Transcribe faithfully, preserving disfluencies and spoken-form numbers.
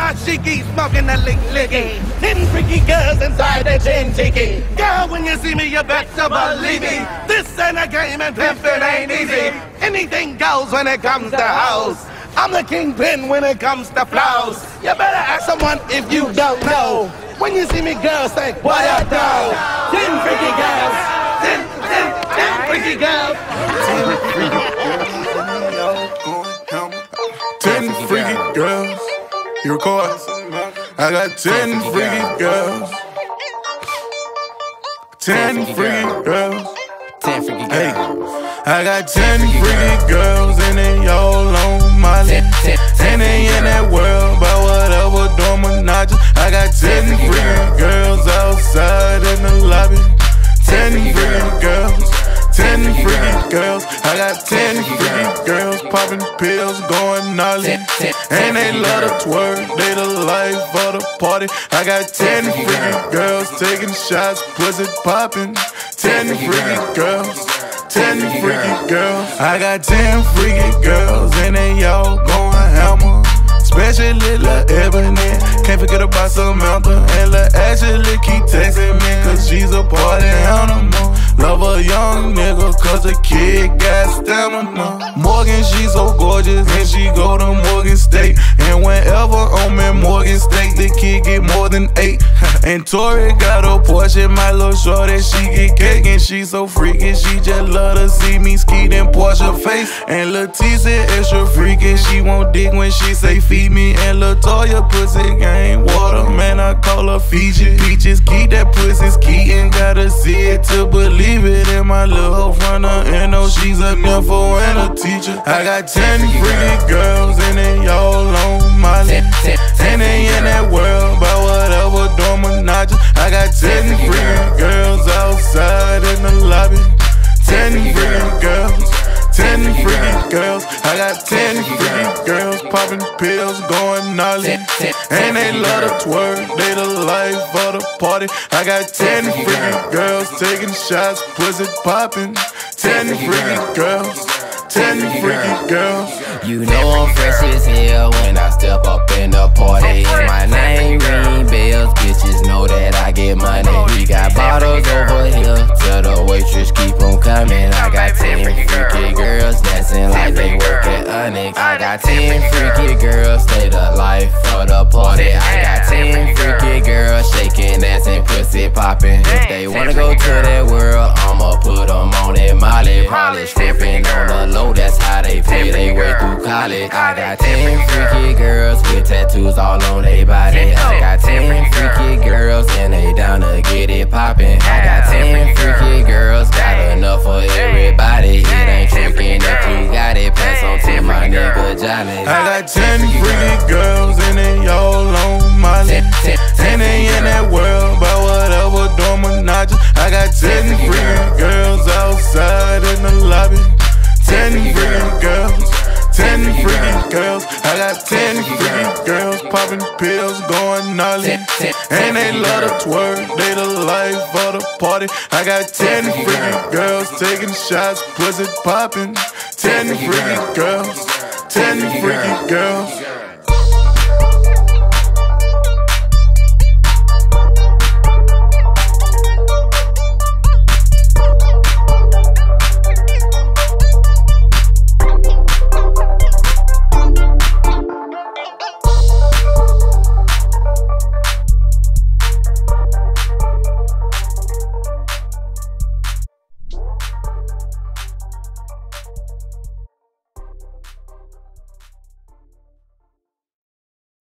she keeps smoking the lick licky. Ten freaky girls inside the gin tiki. Girl, when you see me, you better believe me. This ain't a game and pimpin' ain't easy. Anything goes when it comes to house. I'm the kingpin when it comes to flows. You better ask someone if you don't know. When you see me, girls say, what I do? Ten freaky girls. Ten, ten, ten freaky girls. Ten freaky girls. You record? I got ten freaky girls. Ten freaky girls. Ten freaky Hey, girls. I got ten freaky girls and they all on my list. And they in that world by whatever domination. I got ten freaky girls outside in the lobby. Ten freaky girls. Ten freaky girls. I got ten freaky girls popping pills, going gnarly. And they love to twerk, they the life of the party. I got ten freaky girls taking shots, pussy popping. Ten freaky girls. Ten freaky girls. I got ten freaky girls and they all going hammer. Especially Lil' Ebony. Can't forget about Samantha. And Lil' Ashley keep texting me cause she's a party animal. Love a young nigga cause the kid got stamina. Morgan, she's so gorgeous and she go to Morgan State. And whenever I'm in Morgan State, the kid get more than eight. And Tori got a Porsche, my little shorty, she get cake. And she so freaky, she just love to see me skeet and Porsche face. And Leticia extra freaky, she won't dig when she say feed me. And Latoya pussy game water, man I call her Fiji. Peaches keep that pussy skeetin', gotta see it to believe it. In my little runner, and know she's a nympho and a teacher. I got ten freaky girls and they all on my list. And they in that world by whatever domination. I got ten freaky girls outside in the lobby. Ten freaky girls. Ten freaky girls. I got ten freaky girls popping pills, going gnarly. And they love to twerk, they the life of the party. I got ten freaky girls taking shots, pussy popping. Ten freaky girls. Ten freaky girls. You know I'm fresh as hell when I step up in the party. And my name ring bells, bitches know that I get money. We got bottles over here, tell the waitress keep on coming. I got ten freaky girls dancing like they work at Onyx. I got ten freaky girls, stay the life for the party. I got ten freaky girls shaking ass and pussy popping. If they wanna go to that world, I'ma put them on that Molly. Probably stripping on the low, that's how they pay their way through college. I got ten freaky girls with tattoos all on their body. I got ten freaky girls and they down to get it poppin'. I got ten freaky girls, got enough for everybody. It ain't trickin' if you got it, pass on to my nigga Johnny. I got ten freaky girls and they all on my list. And they in that world by whatever domination. I got ten freaky girls outside in the lobby. Ten freaky girls. Ten freaky girls. I got ten freaky girls popping pills, going gnarly. And they love to twerk, they the life of the party. I got ten freaky girls taking shots, pussy popping. Ten freaky girls. Ten freaky girls.